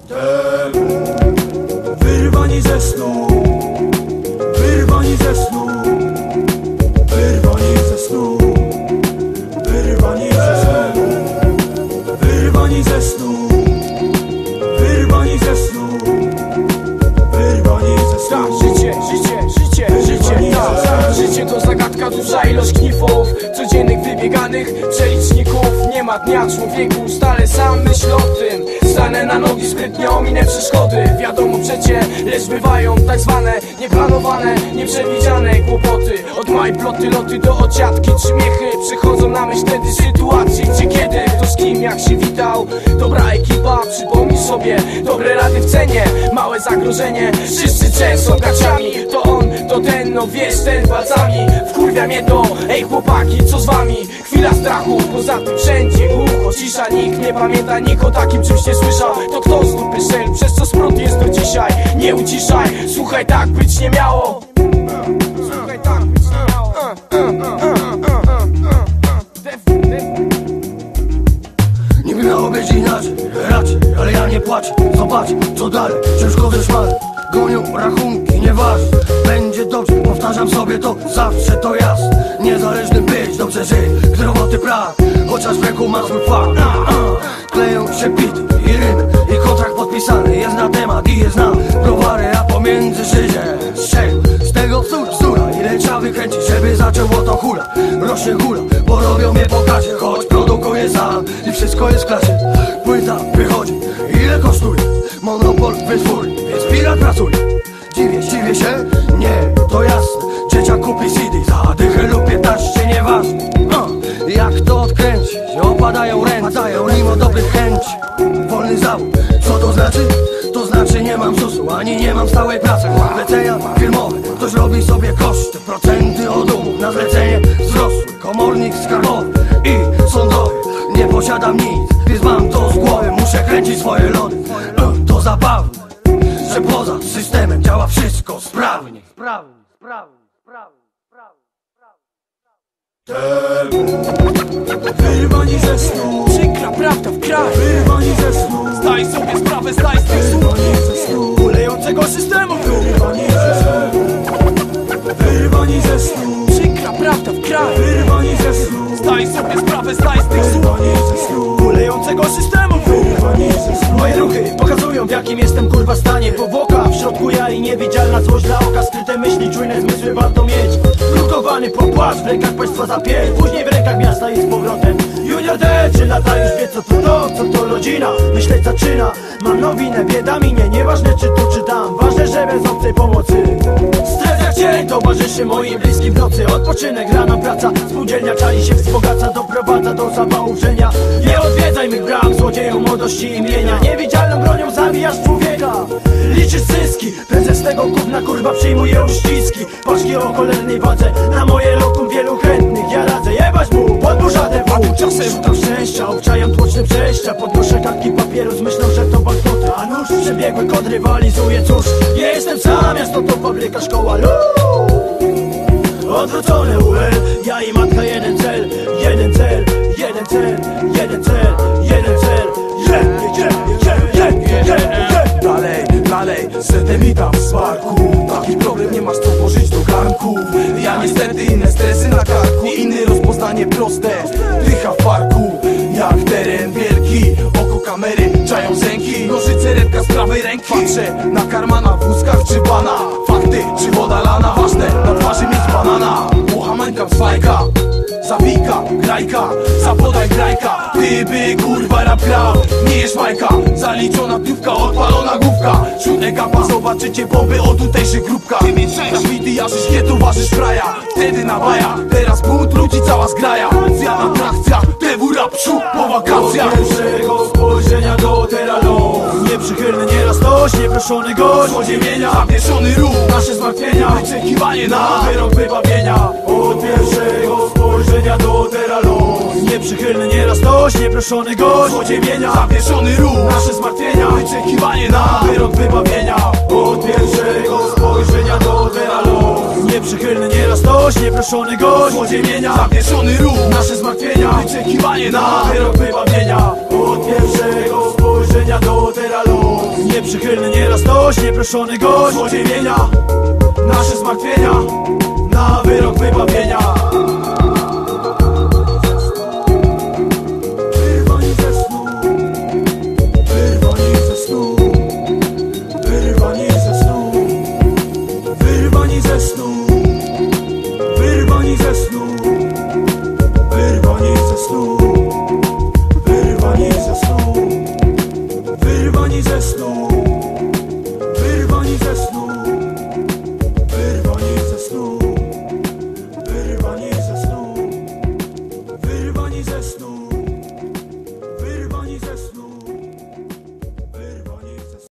Wyrwani ze snu, wyrwani ze snu, wyrwani ze snu, wyrwani ze snu, wyrwani ze snu, wyrwani ze snu, wyrwani ze snu. Życie to zagadka, duża ilość knifów, codziennych wybieganych przeliczników. Nie ma dnia człowieku, stale sam myśl o tym. Stanę na nogi, sprytnie ominę przeszkody. Wiadomo przecie, lecz bywają tak zwane nieplanowane, nieprzewidziane kłopoty. Od małej ploty, loty do ociatki, śmiechy przychodzą na myśl wtedy sytuacje, gdzie kiedy kto z kim jak się witał. Dobra ekipa, przypomnij sobie dobre rady w cenie. Małe zagrożenie, wszyscy często gaciami. To on, to ten, no wiesz, ten palcami. Wkurwia mnie to, ej chłopaki, co z wami? Chwila strachu, poza tym wszędzie głucho, cisza. Nikt nie pamięta, nikt o takim czymś nie słyszał. To kto z dupy szel, przez co smród jest do dzisiaj? Nie uciszaj, słuchaj, tak być nie miało. Słuchaj, tak być nie miało. Niby miało być inaczej, raczej, ale ja nie płaczę. Zobacz, co dalej, ciężko wyszmarę. Gonią rachunki, nieważne, będzie dobrze. Powtarzam sobie to, zawsze to jasne. Niezależny być, dobrze żyć, gdy roboty brak, chociaż w ręku ma swój fakt. Kleją się bity i rymy, i kontrakt podpisany jest na temat i jest na browary. A pomiędzy życie, z tego bzdura, ile trzeba wykręcić, żeby zaczęło to hula. Rośnie hula, bo robią mnie po kasie, choć produkuję sam i wszystko jest w klasie. Płyta wychodzi, ile kosztuje? Monopol wytwórni, więc pirat pracuje. Dziwię się? Nie, to jasne. Dzieciak kupi CD za dychę lub 15, nieważne. Jak to odkręcić? Opadają ręce, mimo dobrych chęci. Wolny zawód, co to znaczy? To znaczy nie mam ZUS-u, ani nie mam stałej pracy. Zlecenia firmowe, ktoś robi sobie koszty. Procenty od umów na zlecenie wzrosły. Komornik skarbowy i sądowy. Nie posiadam nic, więc mam to z głowy. Muszę kręcić swoje lody. To zabawne, że poza systemem działa wszystko sprawnie. Wyrwani ze snu, Przykra prawda w kraju. wyrwani ze snu, Zdaj sobie sprawę, zdaj z tych słów wyrwani ze snu, kulejącego systemu. wyrwani ze snu, wyrwani ze snu, Przykra prawda w kraju. wyrwani ze snu, Zdaj sobie sprawę, zdaj z tych słów wyrwani ze snu, kulejącego systemu. wyrwani ze snu. Moje ruchy pokazują, w jakim jestem kurwa stanie. Powłoka, w środku ja i niewidzialna złość dla oka. Skryte myśli, czujne zmysły warto mieć. Drukowany popłacz, w rękach państwa za pięć, później w rękach miasta i z powrotem. Junior D, 3 lata już wie co to rodzina. Myśleć zaczyna, mam nowinę, bieda minie. Nieważne czy tu czy tam, ważne, że bez obcej pomocy. Stres jak cień towarzyszy moim bliskim w nocy. Odpoczynek, rano praca, spółdzielnia czai się wzbogaca. Doprowadza do zawału wrzenia. Nie odwiedzaj mych bram, złodzieju młodości i imienia. Niewidzialną bronią zabijasz człowieka. Liczysz zyski, prezes tego gówna kurwa przyjmuje uściski. Paczki o cholernej wadze, na moje lokum wielu chętnych. Ja radzę jebać mu, podburza te wół. Czasem szukam szczęścia, obczajam tłoczne przejścia. Podnoszę kartki papieru z myślą, że to banknoty. A nóż przebiegły kod rywalizuje, cóż. Nie jestem sam, miasto to fabryka, szkoła, odwrócone UL, ja i matka jeden cel, jeden cel, jeden cel, jeden cel, jeden cel. Dalej, setem witam w sparku. Taki problem, nie masz co włożyć do garnków. Ja niestety inne stresy na karku. Inny rozpoznanie proste, dycha w parku. Jak teren wielki, oko kamery, czają zęki. Nożyce, redka z prawej ręki. Patrzę na karmana w wózkach czy bana. Fakty, czy woda lana. Ważne, na twarzy mieć banana. Uchamańkam z fajka, zawijka, grajka, zapodaj grajka. Ty by kurwa rap grał, nie jesz majka. Zaliczona piłka, odpalona główka. Wśród ekapa zobaczycie bomby o tutejszych grupkach. Graffiti jarzysz, nie towarzysz fraja. Wtedy na baja, teraz bunt ludzi cała zgraja. Zjadł atrakcja, TW rap psiu po wakacjach. Od pierwszego spojrzenia do teralo. Nieprzychylny nieraz dość, nieproszony gość. Złodziemienia, Zawieszony ruch, nasze zmartwienia, wyczekiwanie na wyrok wybawienia. Od pierwszego spojrzenia do teralo. Nieprzychylny nieraz dość, nieproszony gość. Złodziemienia, zawieszony ruch, nasze zmartwienia, wyczekiwanie na wyrok wybawienia. Od pierwszego spojrzenia do teralo. Nieprzychylny nieraz dość, nieproszony gość. Złodziemienia, zawieszony ruch, nasze zmartwienia, wyczekiwanie na wyrok wybawienia. Od pierwszego spojrzenia do teralo. Nieproszony gość złodziewienia, nasze zmartwienia na wyrok wybawienia.